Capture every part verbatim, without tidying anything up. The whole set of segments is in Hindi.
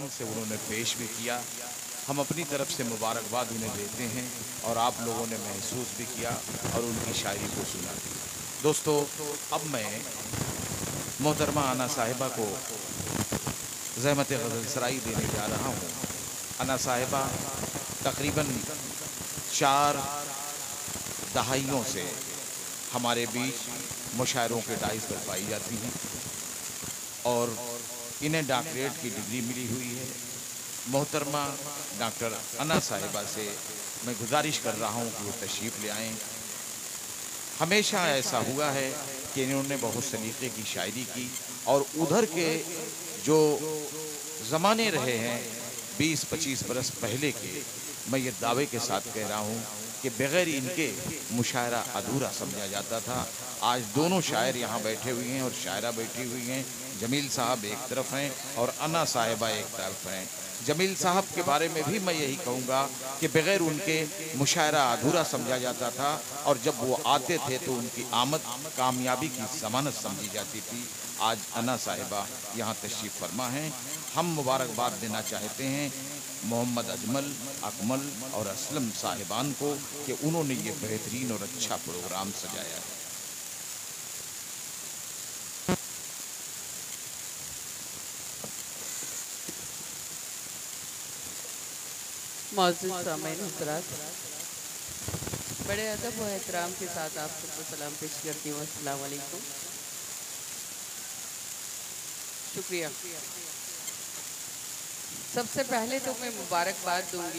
ढंग से उन्होंने पेश भी किया। हम अपनी तरफ से मुबारकबाद उन्हें देते हैं और आप लोगों ने महसूस भी किया और उनकी शायरी को सुना। दोस्तों, अब मैं मोहतरमा आना साहिबा को ज़हमत ग़ज़ल सराई देने जा रहा हूँ। आना साहिबा तकरीबन चार दहाइयों से हमारे बीच मुशायरों के डाइस पर पाई जाती हैं और इन्हें डॉक्टरेट की डिग्री मिली हुई है। मोहतरमा डॉक्टर आना साहिबा से मैं गुजारिश कर रहा हूँ कि वो तशरीफ़ ले आएँ। हमेशा ऐसा हुआ है कि इन्होंने बहुत सलीक़े की शायरी की और उधर के जो ज़माने रहे हैं बीस पच्चीस बरस पहले के, मैं ये दावे के साथ कह रहा हूँ कि बग़ैर इनके मुशायरा अधूरा समझा जाता था। आज दोनों शायर यहाँ बैठे हुए हैं और शायरा बैठी हुई हैं। जमील साहब एक तरफ हैं और आना साहिबा एक तरफ हैं। जमील साहब के बारे में भी मैं यही कहूँगा कि बग़ैर उनके मुशायरा अधूरा समझा जाता था और जब वो आते थे तो उनकी आमद कामयाबी की ज़मानत समझी जाती थी। आज आना साहिबा यहाँ तशरीफ़ फरमा हैं। हम मुबारकबाद देना चाहते हैं मोहम्मद अजमल, अकमल और असलम साहिबान को कि उन्होंने ये बेहतरीन और अच्छा प्रोग्राम सजाया है। मौजूद सामईन हज़रात, बड़े अदब व एहतराम के साथ आप सबको सलाम पेश करती हूँ। अस्सलाम वालेकुम। शुक्रिया। सबसे पहले तो मैं मुबारकबाद दूंगी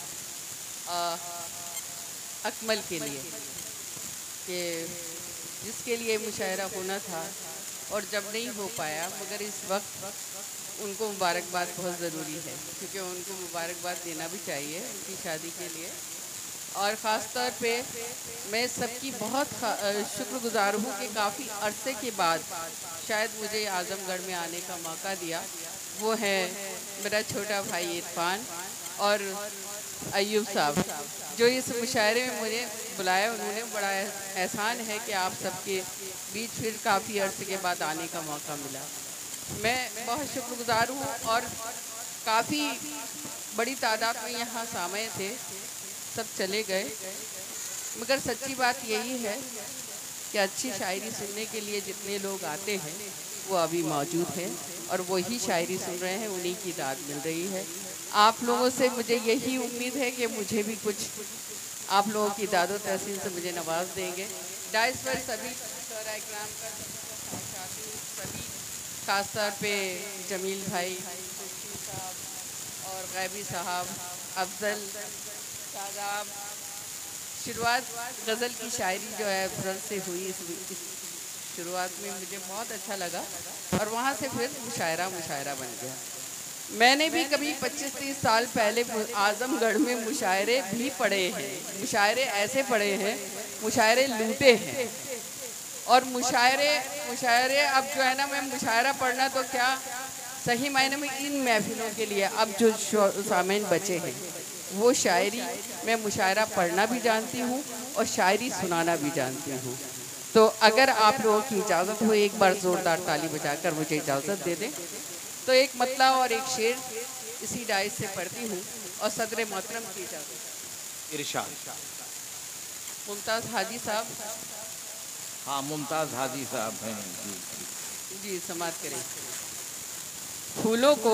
अकमल के लिए कि जिसके लिए मुशायरा होना था और जब नहीं हो पाया, मगर इस वक्त उनको मुबारकबाद बहुत ज़रूरी है क्योंकि उनको मुबारकबाद देना भी चाहिए उनकी शादी के लिए। और ख़ास तौर पे मैं सबकी बहुत शुक्रगुज़ार हूँ कि काफ़ी अरसे के बाद शायद मुझे आज़मगढ़ में आने का मौका दिया। वो है मेरा छोटा भाई इरफान और अय्यूब साहब जो इस मुशायरे में मुझे बुलाया। उन्होंने बड़ा एहसान है कि आप सबके बीच फिर काफ़ी अरसे के बाद आने का मौका मिला। मैं बहुत शुक्रगुज़ार हूँ और काफ़ी बड़ी तादाद में यहाँ सामने थे, सब चले गए, मगर सच्ची बात यही है कि अच्छी शायरी सुनने के लिए जितने लोग आते हैं वो अभी मौजूद हैं और वही शायरी सुन रहे हैं, उन्हीं की दाद मिल रही है। आप लोगों से मुझे यही उम्मीद है कि मुझे भी कुछ आप लोगों की दादो तहसीन से मुझे नवाज देंगे। डाइस पर सभी इकराम का सभी खास तौर पे जमील भाई साहब और गैबी साहब, अफजल साहब। शुरुआत गज़ल की शायरी जो है अफजल से हुई। इस, इस शुरुआत में मुझे बहुत अच्छा लगा और वहाँ से फिर मुशायरा मुशायरा बन गया। मैंने भी कभी पच्चीस तीस साल पहले आज़मगढ़ में मुशायरे भी पढ़े हैं। मुशायरे ऐसे पढ़े हैं, मुशायरे लूटे हैं और मुशायरे मुशायरे अब जो है ना, मैं मुशायरा पढ़ना तो क्या, सही मायने में इन महफिलों के लिए अब जो सामईन बचे हैं वो शायरी मैं मुशायरा पढ़ना भी जानती हूँ और शायरी सुनाना भी जानती हूँ। तो अगर आप लोगों की इजाज़त हो एक बार ज़ोरदार ताली बजाकर मुझे इजाज़त दे दें तो एक मतला और एक शेर इसी डाइस से पढ़ती हूँ और सदर मोहतरम की इजाज़त। इरशाद। मुमताज़ हाजी साहब। हाँ, मुमताज़ हाजी साहब हैं जी जी, समाप्त करें। फूलों को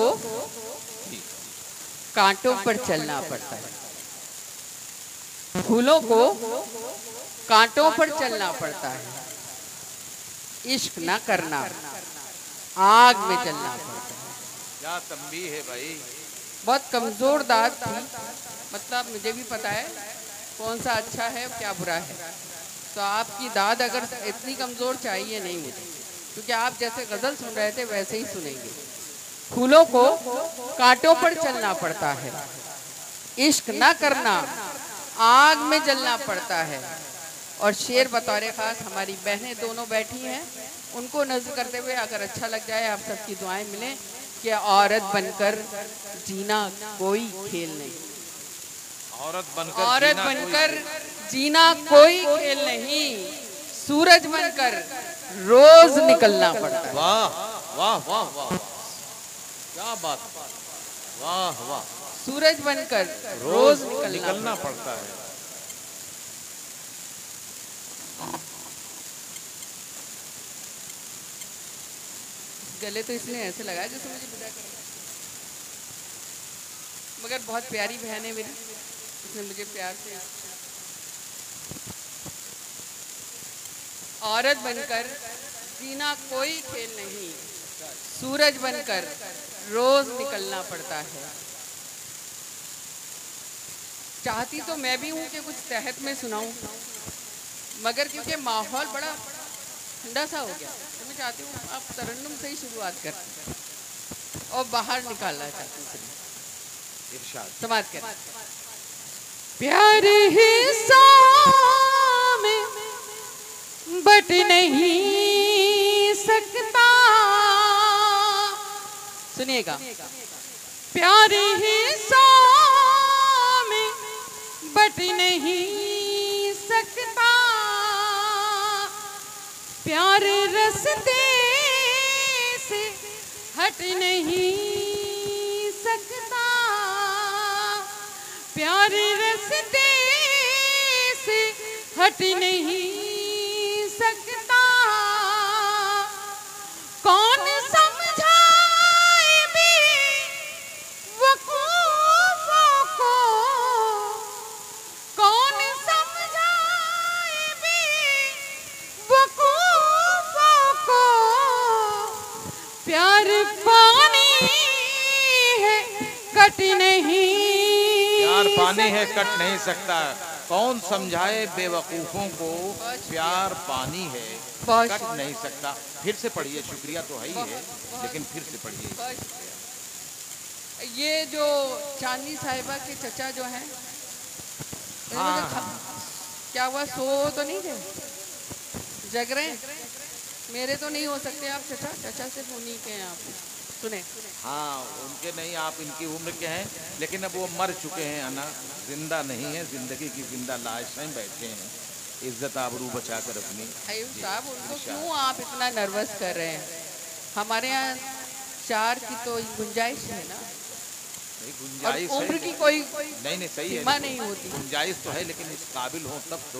कांटों पर चलना पड़ता है, फूलों को कांटों पर चलना पड़ता है, इश्क ना करना आग में जलना पड़ता है। क्या तंबीह है भाई। बहुत कमज़ोर दाद थी, मतलब मुझे भी पता है कौन सा अच्छा है क्या बुरा है, तो आपकी दाद अगर इतनी कमज़ोर चाहिए नहीं मुझे, क्योंकि आप जैसे गज़ल सुन रहे थे वैसे ही सुनेंगे। फूलों को कांटों पर चलना पड़ता है, इश्क ना करना आग में जलना पड़ता है। और शेर बतौर ख़ास हमारी बहनें दोनों बैठी हैं, उनको नज़र करते हुए अगर अच्छा लग जाए आप सबकी दुआएं मिलें कि औरत बनकर जीना कोई खेल नहीं, औरत बनकर औरत बनकर जीना कोई खेल नहीं, सूरज बनकर रोज निकलना पड़ता है। वाह वाह वाह वाह, क्या बात। वाह वाह, सूरज बनकर रोज रोज निकलना, निकलना पड़ता है। गले तो इसने ऐसे लगाया जैसे मुझे विदा कर, मगर बहुत प्यारी बहन है मेरी, उसने मुझे प्यार से। औरत बनकर जीना कोई खेल नहीं, सूरज बनकर रोज निकलना पड़ता है। चाहती तो मैं भी हूँ कि कुछ तहत में सुनाऊं, मगर क्योंकि माहौल बड़ा ठंडा सा हो गया तो मैं चाहती हूँ आप तरन्नुम से ही शुरुआत कर और बाहर निकालना चाहती हूँ। इरशाद समाप्त कर। प्यार हिस्सा में बट नहीं सकता, सुनिएगा, प्यार हिस्सा में बट नहीं सकता, प्यार रस्ते से हट नहीं सकता, प्यार रस्ते से हट नहीं सकता, कौन समझाए बेवकूफों को, कौन समझाए बेवकूफों को, प्यार पानी है कट नहीं, प्यार पानी है कट नहीं सकता, कौन समझाए बेवकूफों को, प्यार पानी है कट नहीं सकता। फिर से पढ़िए, शुक्रिया तो है ही है, लेकिन फिर से पढ़िए। ये जो चांदनी साहिबा के चचा जो हैं, हाँ, हाँ। क्या हुआ, सो तो नहीं थे, जग रहे हैं? मेरे तो नहीं हो सकते आप चचा, चचा सिर्फ उन्हीं के हैं आप, सुने? हाँ, उनके नहीं, आप इनकी उम्र के हैं, लेकिन अब वो मर चुके हैं अना, जिंदा नहीं है, जिंदगी की जिंदा लाशें बैठे हैं, इज्जत आबरू बचा कर अपनी। अयूब साहब, उनको क्यों आप इतना नर्वस कर रहे हैं? हमारे यहाँ चार की तो गुंजाइश है ना, गुंजाइश और उम्र है, की कोई नहीं नहीं सही है, सीमा नहीं होती। गुंजाइश तो है, लेकिन इस काबिल हो तब तो।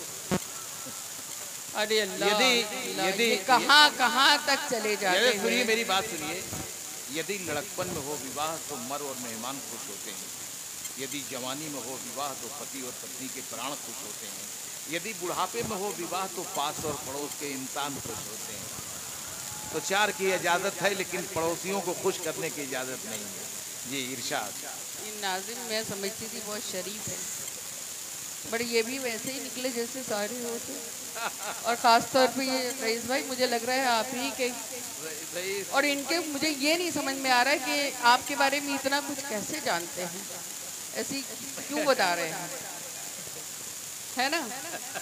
अरे अल्लाह, यदि यदि कहाँ कहाँ तक चले जाते हैं। सुनिए मेरी बात सुनिए, यदि लड़कपन में हो विवाह तो मर और मेहमान खुश होते हैं, यदि जवानी में हो विवाह तो पति और पत्नी के प्राण खुश होते हैं, यदि बुढ़ापे में हो विवाह तो पास और पड़ोस के इंसान खुश होते हैं। तो चार की इजाज़त है, लेकिन पड़ोसियों को खुश करने की इजाज़त नहीं है। जी इरशाद। नाज़िम मैं समझती थी बहुत शरीफ है, बट ये भी वैसे ही निकले जैसे सारे होते, और ख़ास तौर पे ये रईस भाई, मुझे लग रहा है आप ही के, और इनके मुझे ये नहीं समझ में आ रहा है कि आपके बारे में इतना कुछ कैसे जानते हैं, ऐसी क्यों बता रहे हैं, है ना?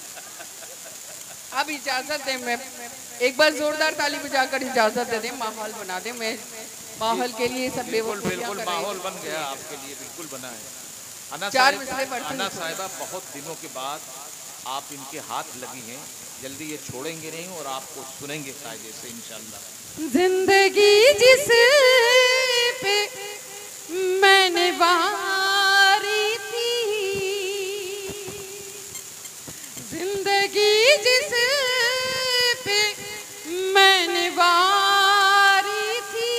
अब इजाज़त दें, मैं एक बार जोरदार ताली बजाकर इजाज़त दे दें, माहौल बना दें, मैं माहौल के लिए सब बिल्कुल बिल्कुल माहौल बन गया आपके लिए, बिल्कुल बना है। अना चार साहिबा, अना साहिबा बहुत दिनों के बाद आप इनके हाथ लगी हैं, जल्दी ये छोड़ेंगे नहीं और आपको सुनेंगे कायदे से इंशाल्लाह। जिंदगी जिस पे मैंने वारी थी, जिंदगी जिस पे मैंने वारी थी,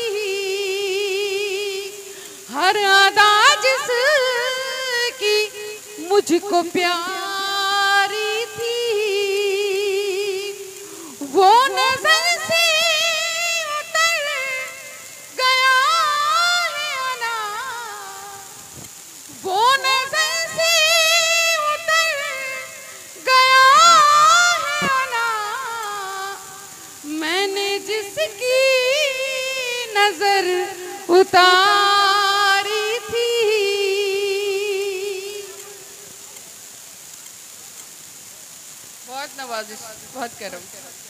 हर अदा जिस की मुझको प्यारी थी, वो नजर से उतर गया है अना, वो नजर से उतर गया है अना, मैंने जिसकी नजर उतारी थी। बहुत नवाजिश, बहुत करम,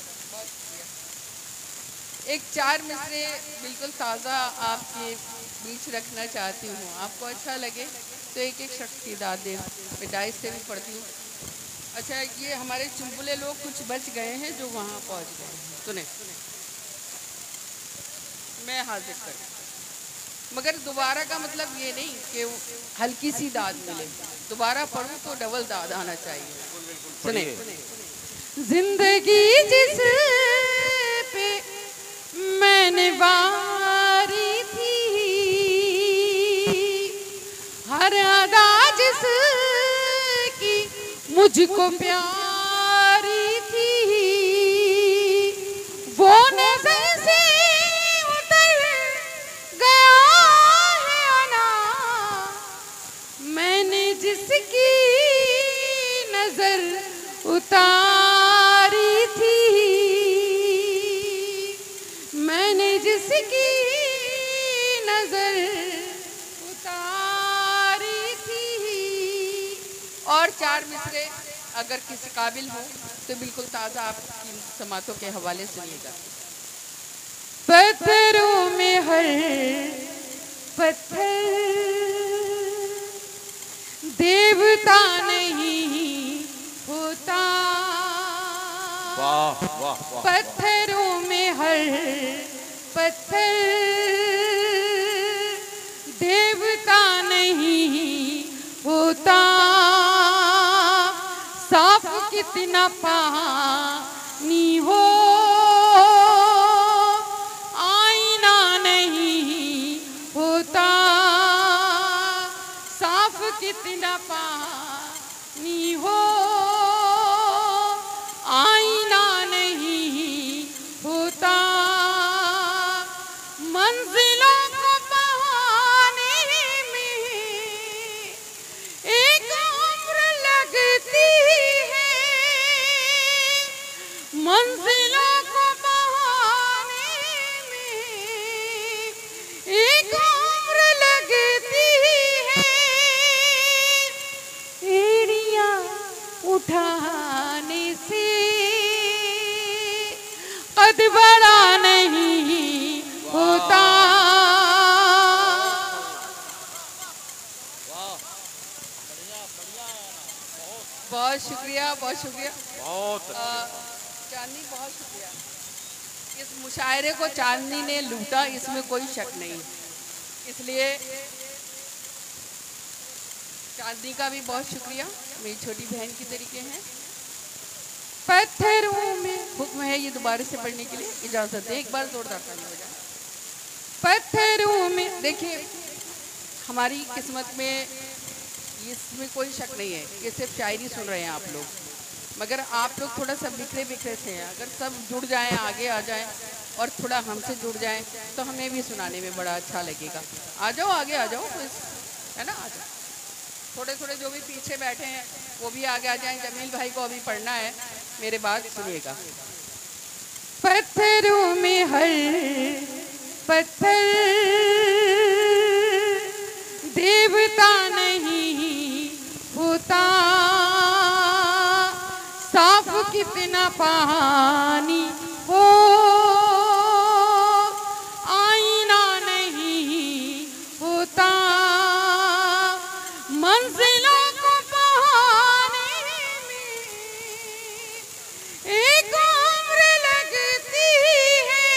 एक चार मिसरे बिल्कुल ताज़ा आपके बीच रखना चाहती हूँ, आपको अच्छा लगे तो एक एक शख्स की दाद दे, मैं डाइस से भी पढ़ती हूँ। अच्छा, ये हमारे चुलबुले लोग कुछ बच गए हैं जो वहाँ पहुँच गए हैं, सुने मैं हाजिर करूँ। मगर दोबारा का मतलब ये नहीं कि हल्की सी दाद मिले, दोबारा पढ़ूं तो डबल दाद आना चाहिए। सुने, जिंदगी जिस पे मैंने वारी थी, हर अदा जिस की मुझको प्यारी थी, वो नजर से उतर गया है आना, मैंने जिसकी नजर उतारी थी, मैंने जिसकी नजर उतारी थी। और चार मिसरे अगर किसी काबिल हो तो बिल्कुल ताज़ा आपकी समातों के हवाले सुनिएगा। पत्थरों में हर पत्थर देवता नहीं होता, वाह वाह वाह। पत्थरों में हर पत्थर देवता नहीं होता, साफ कितना पानी हो आईना नहीं होता, साफ कितना पानी हो आईना नहीं होता, मंजिलों को पाने में एक उम्र लगती है, मंजिलों को पाने में एक उम्र लगती है, एड़ियां उठाने से कद बड़ा नहीं होता। बहुत शुक्रिया, बहुत शुक्रिया, बहुत चांदनी, बहुत शुक्रिया। इस मुशायरे को चांदनी ने लूटा, इसमें कोई शक नहीं, इसलिए चांदनी का भी बहुत शुक्रिया, मेरी छोटी बहन की तरीके हैं। पत्थरों में हुक्म है ये दोबारा से पढ़ने के लिए इजाज़त है, एक बार जोरदार ताली हो जाए। पत्थरों में, देखिए हमारी किस्मत में इसमें कोई शक नहीं है, ये सिर्फ शायरी सुन रहे हैं आप लोग, मगर आप लोग थोड़ा सा बिखरे बिखरे से हैं, अगर सब जुड़ जाएं, आगे आ जाएं और थोड़ा हमसे जुड़ जाएं तो हमें भी सुनाने में बड़ा अच्छा लगेगा। आ जाओ, आगे आ जाओ, तो इस है ना, आ जाओ। थोड़े थोड़े जो भी पीछे बैठे हैं वो भी आगे आ जाएं। जमील भाई को अभी पढ़ना है, मेरे बात सुनिएगा। पत्थरों में हर पत्थर देवता नहीं होता, साफ कितना पानी हो आईना नहीं होता, मंजिलों को पाने में एक उम्र लगती है,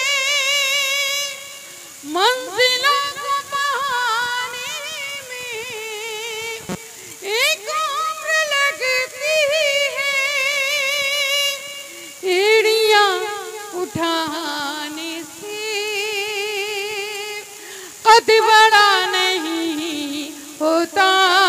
मंजिलों को पाने में एक उम्र लगती है, एड़ियां उठाने से कद बड़ा नहीं होता।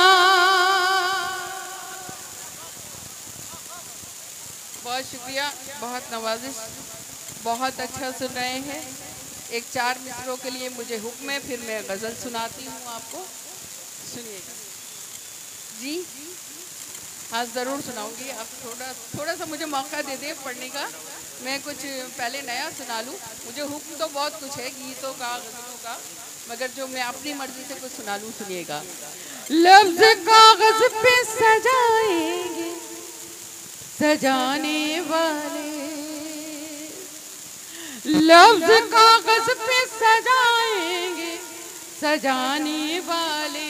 बहुत शुक्रिया, बहुत नवाजिश, बहुत अच्छा सुन रहे हैं। एक चार मिसरों के लिए मुझे हुक्म है, फिर मैं गज़ल सुनाती हूँ आपको, सुनिएगा जी। हाँ ज़रूर सुनाऊंगी, आप थोड़ा थोड़ा सा मुझे मौका दे दें पढ़ने का, मैं कुछ पहले नया सुना लूँ। मुझे हुक्म तो बहुत कुछ है, गीतों का, गज़लों का, मगर जो मैं अपनी मर्जी से कुछ सुना लूँ, सुनिएगा। लफ्ज़ कागज़ पे सजाएंगे सजाने वाले, लफ्ज़ कागज़ पे सजाएंगे सजाने वाले,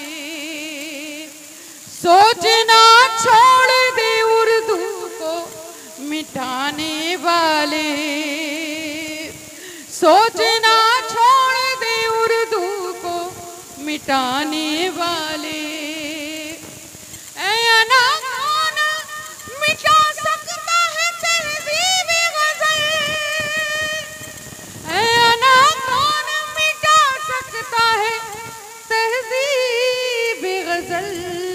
सोचना छोड़ दे उर्दू को मिटाने वाले, सोचना छोड़ दे उर्दू को मिटाने वाले। ऐ अना कौन मिटा सकता है तहज़ीब गज़ल, ऐ अना कौन मिटा सकता है तहज़ीब गज़ल।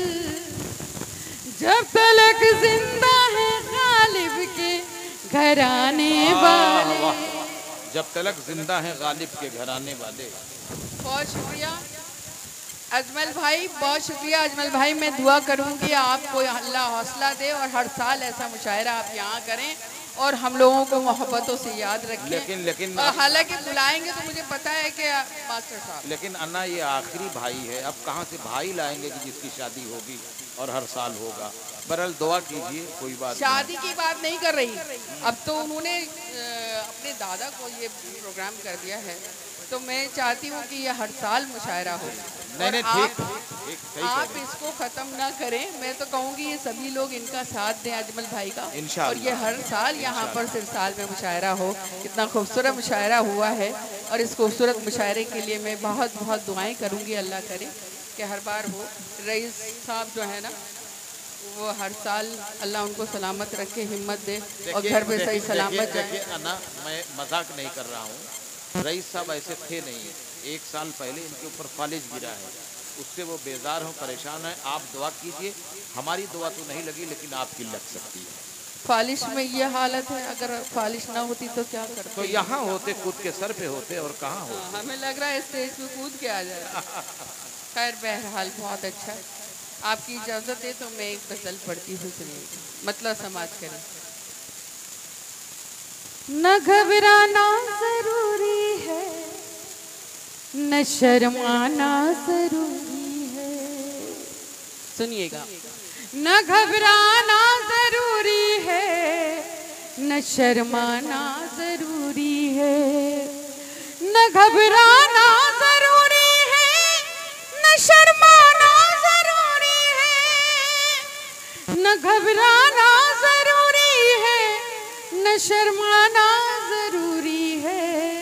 जब तलक जिंदा है गालिब के घराने वाले। जब तलक जिंदा है गालिब के घराने वाले। बहुत शुक्रिया अजमल भाई, बहुत शुक्रिया अजमल भाई। मैं दुआ करूंगी आपको अल्लाह हौसला दे और हर साल ऐसा मुशायरा आप यहाँ करें और हम लोगों को मोहब्बतों से याद रखें। लेकिन लेकिन और हालांकि बुलाएंगे तो मुझे पता है कि मास्टर साहब, लेकिन अन्ना ये आखिरी भाई है, अब कहाँ से भाई लाएंगे कि जिसकी शादी होगी और हर साल होगा। बहरहाल दुआ कीजिए, कोई बात शादी की बात नहीं कर रही। अब तो उन्होंने अपने दादा को ये प्रोग्राम कर दिया है, तो मैं चाहती हूँ कि ये हर साल मुशायरा हो। नहीं नहीं आप, ठीक ठीक आप इसको ख़त्म ना करें। मैं तो कहूँगी ये सभी लोग इनका साथ दें अजमल भाई का, और ये हर साल यहाँ पर सिर्फ साल में मुशायरा हो। इतना खूबसूरत मुशायरा हुआ है और इस खूबसूरत मुशायरे के लिए मैं बहुत बहुत दुआएं करूँगी, अल्लाह करे कि हर बार हो। रईस साहब जो है ना, वो हर साल अल्लाह उनको सलामत रखे, हिम्मत दे और घर पे सही सलामत जाए। अन्ना मैं मजाक नहीं कर रहा हूँ, रईस साहब ऐसे थे नहीं। एक साल पहले इनके ऊपर फालिज गिरा है, उससे वो बेजार हो, परेशान है। आप दुआ कीजिए, हमारी दुआ तो नहीं लगी लेकिन आपकी लग सकती है। फालिश में ये हालत है, अगर फालिश ना होती तो क्या करते? तो यहाँ होते, कूद के सर पे होते, और कहाँ हो। हमें लग रहा है स्टेज पे कूद के आ जाए। खैर बहरहाल बहुत अच्छा। आपकी इजाज़त है तो मैं एक गज़ल पढ़ती हूँ, सुनिए, मतलब समाज करें। न घबराना ज़रूरी है, न शर्माना ज़रूरी है। सुनिएगा, न घबराना ज़रूरी है, न शर्माना ज़रूरी है। न घबराना ज़रूरी है, न शर्माना ज़रूरी है। न घबराना ज़रूरी है, न शर्माना ज़रूरी है।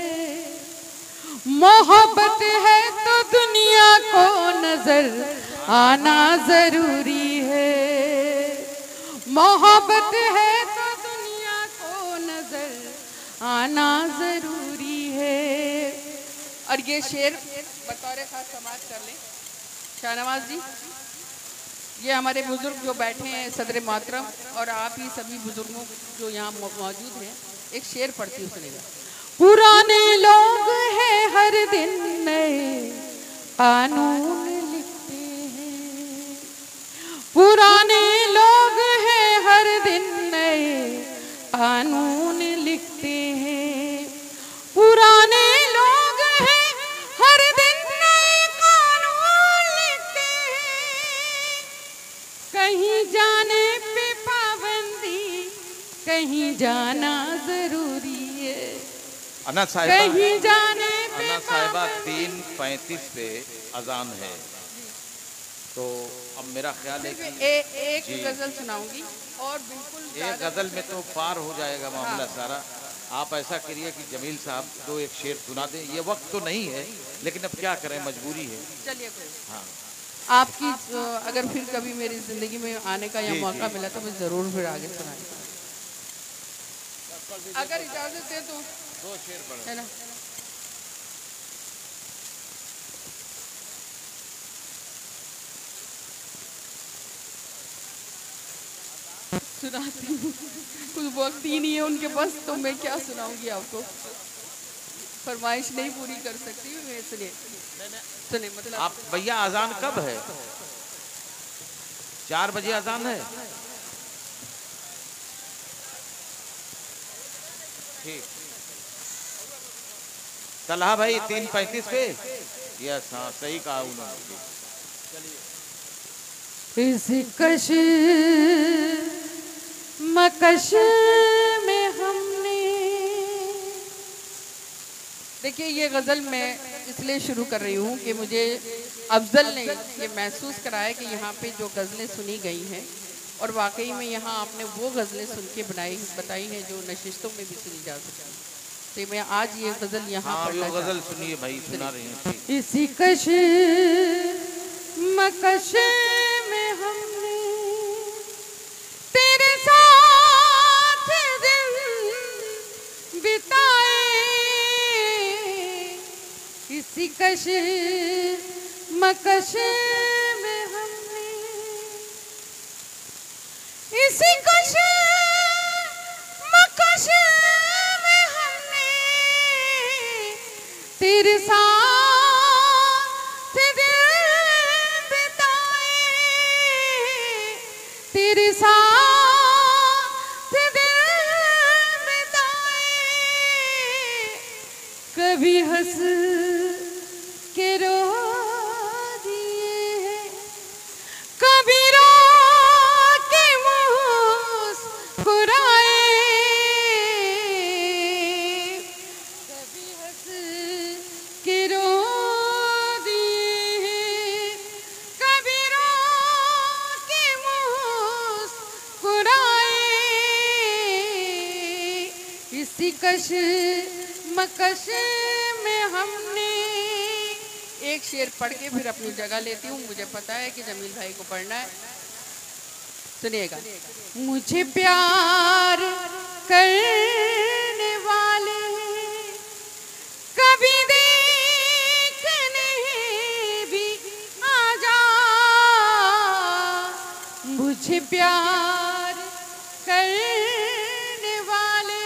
मोहब्बत है तो दुनिया को नजर आना ज़रूरी है। मोहब्बत है तो दुनिया को नजर आना ज़रूरी है। और ये शेर बतौर खास समाज कर लें शाहनवाज जी। ये हमारे बुजुर्ग जो बैठे हैं सदर मोहतरम, और आप ही सभी बुजुर्गों जो यहाँ मौजूद हैं, एक शेर पढ़ती हूँ, सुनेगा। पुराने लोग हैं हर दिन नए कानून लिखते हैं। पुराने लोग हैं हर दिन नए कानून लिखते हैं। पुराने लोग हैं हर दिन नए कानून लिखते हैं। कहीं जाने पे पाबंदी, कहीं जाना जरूरी है। अन्ना साहिबा, कहीं जाने पे अन्ना साहिबा तीन पैंतीस पे अजान है, तो अब मेरा ख्याल है कि ए, एक गजल सुनाऊंगी और बिल्कुल एक गजल में तो पार हो जाएगा मामला सारा। आप ऐसा करिए कि जमील साहब दो एक शेर सुना दें। ये वक्त तो नहीं है लेकिन अब क्या करें, मजबूरी है। चलिए, हाँ, आपकी अगर फिर कभी मेरी जिंदगी में आने का या मौका मिला तो मैं जरूर फिर आगे सुनाऊंगी, अगर इजाजत दे तो। दो शेर पढ़, है ना। सुनाती हूँ, कुछ वक्त ही नहीं है उनके पास, तो मैं क्या सुनाऊंगी आपको। फरमाइश नहीं पूरी कर सकती मैं। सुनिए सुनिए, मतलब आप भैया अजान कब है? चार बजे अजान है। ठीक, तलहा भाई तीन पैंतीस पे। यस, हाँ सही कहा उन्होंने। इस कश मकश में हमने, देखिए ये गज़ल मैं इसलिए शुरू कर रही हूँ कि मुझे अफजल ने ये महसूस कराया कि यहाँ पे जो गज़लें सुनी गई हैं और वाकई में यहाँ आपने वो गज़लें सुन के बनाई बताई हैं जो नशिस्तों में भी सुनी जा सकती हैं। तो मैं आज ये गजल यहाँ हाँ, पढ़ना गजल सुनिए भाई, सुना रही हैं। इसी कश मकश में हमने तेरे साथ दिन बिताए, इसी कश मकश में हमने, इसी कश मकश में हमने तेरे साथ दिन बिताए, तेरे साथ दिन बिताए, कभी हंस के रो दिए, कभी रो के मुस्कुराए, कभी हंस के रो दिए, कभी रो के मुस्कुराए, इसी कश मकश में हमने। एक शेर पढ़ के फिर अपनी जगह लेती हूँ, मुझे पता है कि जमील भाई को पढ़ना है, सुनिएगा। मुझे प्यार करने वाले कभी देखने भी आ जा, मुझे प्यार करने वाले,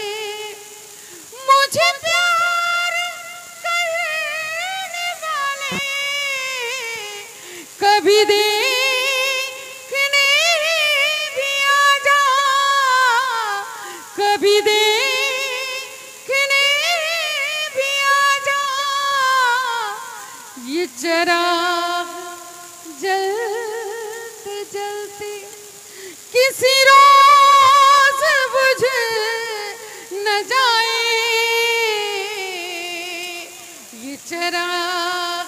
मुझे प्यार करने वाले कभी देखने भी आ जा, कभी देखने भी आ जा, ये चिराग जलते जलते किसी रोज बुझ न जाए, ये चिराग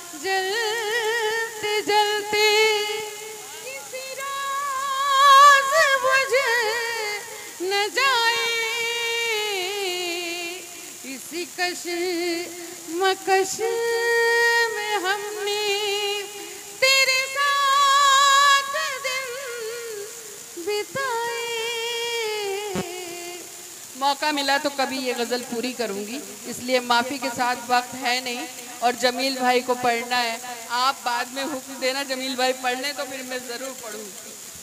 जलते जलते किसी रोज बुझ न जाए, इसी कश मकश में हमने तेरे साथ दिन बिताए। मौका मिला तो कभी ये गज़ल पूरी करूंगी, इसलिए माफ़ी के साथ वक्त है नहीं और जमील भाई को पढ़ना है। आप बाद में हुक्म देना जमील भाई पढ़ लें तो फिर मैं ज़रूर पढ़ूंगी।